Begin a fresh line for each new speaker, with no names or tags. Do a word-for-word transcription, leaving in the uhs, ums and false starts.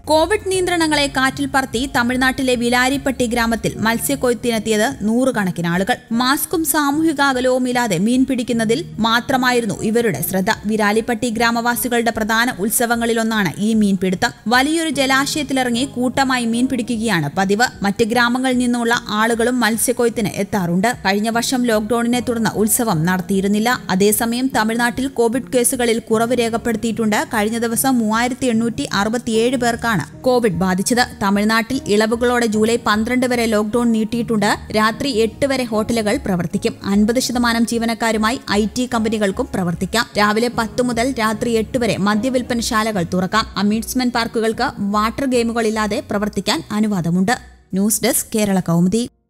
Covid നിയന്ത്രണങ്ങളെ കാറ്റിൽ പറത്തി തമിഴ്നാട്ടിലെ വിലാരിപ്പട്ടി ഗ്രാമത്തിൽ മത്സ്യക്കൊയ്ത്തിനെത്തിയത് നൂറുകണക്കിന് ആളുകൾ. മാസ്കും സാമൂഹിക അകലവും ഇല്ലാതെ മീൻ പിടിക്കുന്നതിൽ മാത്രമായിരുന്നു ഇവരുടെ ശ്രദ്ധ. വിലാരിപ്പട്ടി ഗ്രാമവാസികളുടെ പ്രധാന ഉത്സവങ്ങളിലൊന്നാണ് ഈ മീൻപിടുത്തം. വലിയൊരു ജലാശയത്തിലിറങ്ങി കൂട്ടമായി മീൻ പിടിക്കുകയാണ് പതിവ്. മറ്റ് ഗ്രാമങ്ങളിൽ നിന്നുള്ള ആളുകളും മത്സ്യക്കൊയ്ത്തിന് എത്താറുണ്ട്. കഴിഞ്ഞ വർഷം ലോക്ഡൌണിനെ തുടർന്ന് ഉത്സവം നടത്തിയിരുന്നില്ല. അതേസമയം തമിഴ്നാട്ടിൽ കോവിഡ് കേസുകളിൽ കുറവ് രേഖപ്പെടുത്തിയിട്ടുണ്ട്. കഴിഞ്ഞ ദിവസം മൂവായിരത്തി എണ്ണൂറ്റി അറുപത്തിയേഴ് പേർക്കാണ് കോവിഡ് ബാധിച്ചത്. തമിഴ്നാട്ടിൽ ഇളവുകളോടെ ജൂലൈ പന്ത്രണ്ട് വരെ ലോക്ഡൌൺ നീട്ടിയിട്ടുണ്ട്. രാത്രി എട്ട് വരെ ഹോട്ടലുകൾ പ്രവർത്തിക്കും. അൻപത് ശതമാനം ജീവനക്കാരുമായി ഐ ടി കമ്പനികൾക്കും പ്രവർത്തിക്കാം. രാവിലെ പത്ത് മുതൽ രാത്രി എട്ട് വരെ മദ്യവിൽപ്പനശാലകൾ തുറക്കാം. അമ്യൂസ്മെന്റ് പാർക്കുകൾക്ക് വാട്ടർ ഗെയിമുകളില്ലാതെ പ്രവർത്തിക്കാൻ അനുവാദമുണ്ട്. News desk Kerala Kaumudi.